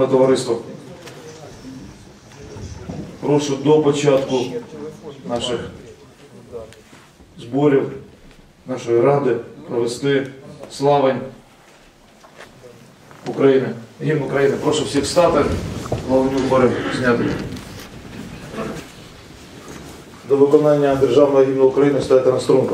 Шановне товариство, прошу до початку наших зборів, нашої ради провести славень України, гімн України. Прошу всіх встати, головні убори зняти. До виконання Державного гімну України стояти на струнку.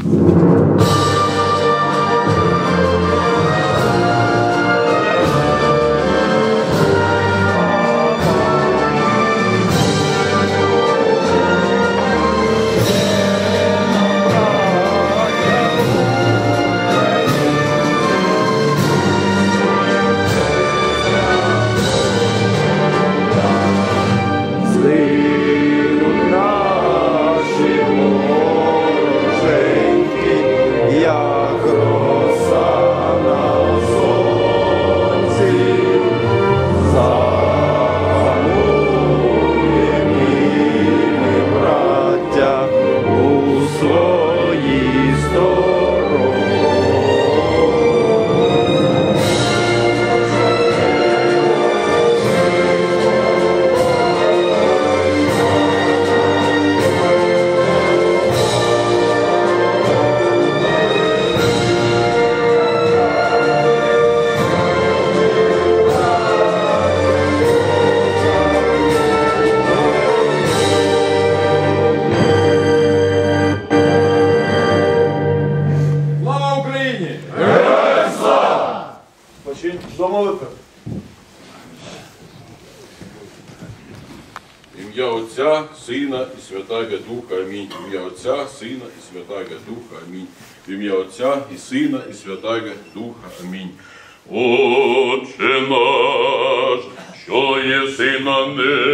Ім'я Отця, Сина і Святого Духа. Амінь. Ім'я Отця, Сина і Святого Духа. Амінь. Ім'я Отця і Сина і Святого Духа. Амінь. Отче наш, що єси на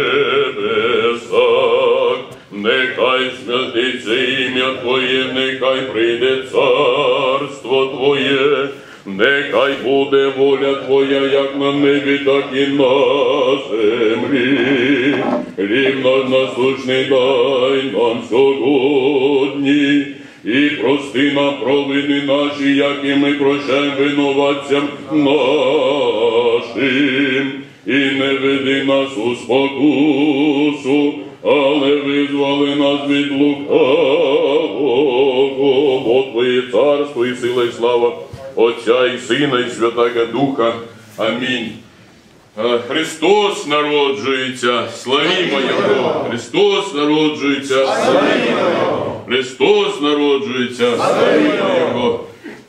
небесах, нехай святиться ім'я Твоє, нехай прийде царство Твоє, нехай буде воля Твоя, як на небі, так і на землі. Хліб наш насущний дай нам сьогодні, і прости нам провини наші, як і ми прощаємо винуватцям нашим. І не веди нас у спокусу, але визволи нас від лукавого. Бо Твоє царство і сила і слава Отця і Сина і Святого Духа. Амінь. Христос народжується, славімо Його! Христос народжується, славімо Його! Христос народжується, славімо Його!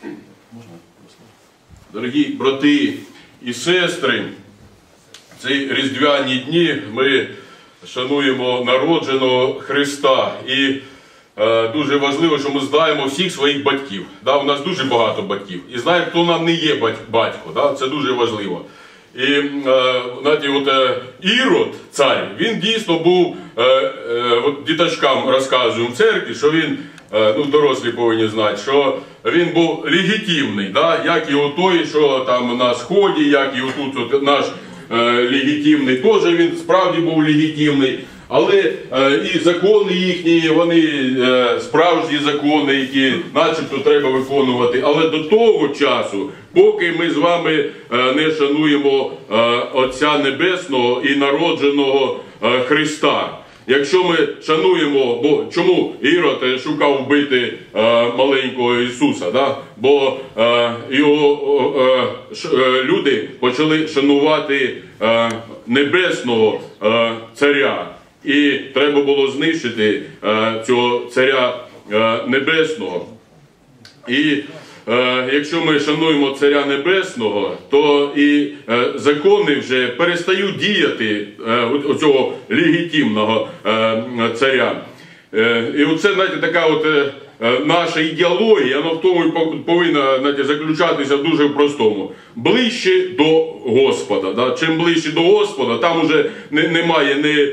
Дорогі брати і сестри, ці різдвяні дні ми шануємо народженого Христа. І дуже важливо, що ми знаємо всіх своїх батьків. У нас дуже багато батьків. І знаємо, хто нам не є батько. Це дуже важливо. І знаєте, Ірод, цар, він дійсно був, діточкам розказуємо в церкві, що він, дорослі повинні знати, що він був легітимний, як і той, що там на Сході, як і отут наш легітимний, теж він справді був легітимний. Але і закони їхні, вони справжні закони, які начебто треба виконувати. Але до того часу, поки ми з вами не шануємо Отця Небесного і народженого Христа. Якщо ми шануємо, бо чому Ірод шукав вбити маленького Ісуса? Бо його люди почали шанувати небесного царя. І треба було знищити цього царя небесного. І якщо ми шануємо царя небесного, то і закони вже перестають діяти оцього легітимного царя. І оце, знаєте, така наша ідеологія, вона в тому повинна, знаєте, заключатися дуже в простому. Ближче до Господа. Чим ближче до Господа, там уже немає ні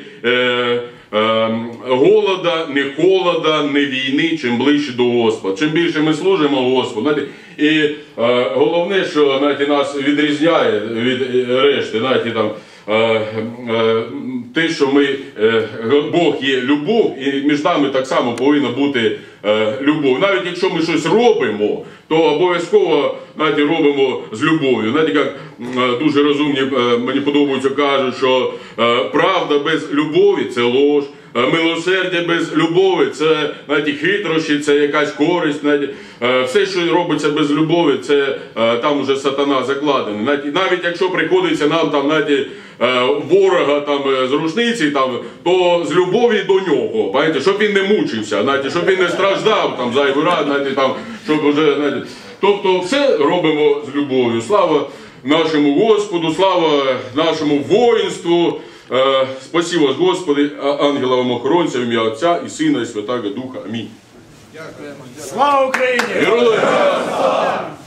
голода, ні холода, ні війни, чим ближче до Господа. Чим більше ми служимо Господу. Знаєте, і головне, що, знаєте, нас відрізняє від решти, знаєте, там, те, що Бог є любов, і між нами так само повинна бути любов. Навіть якщо ми щось робимо, то обов'язково, знаєте, робимо з любов'ю. Знаєте, як дуже розумні, мені подобається, кажуть, що правда без любові – це лож. Милосердя без любові – це, знаєте, хитрощі, це якась користь. Знаєте. Все, що робиться без любові, це там уже сатана закладений. Навіть якщо приходиться нам там, знаєте, ворога там, з рушниці, там, то з любові до нього, знаєте, щоб він не мучився, знаєте, щоб він не страждав там, зайвий раз, знаєте, там, щоб уже, знаєте. Тобто все робимо з любов'ю. Слава нашому Господу, слава нашому воїнству. Спасибо, Господи, ангелам охоронцям, в ім'я Отця і Сина, і Святого Духа. Амінь. Слава Україні! Героям!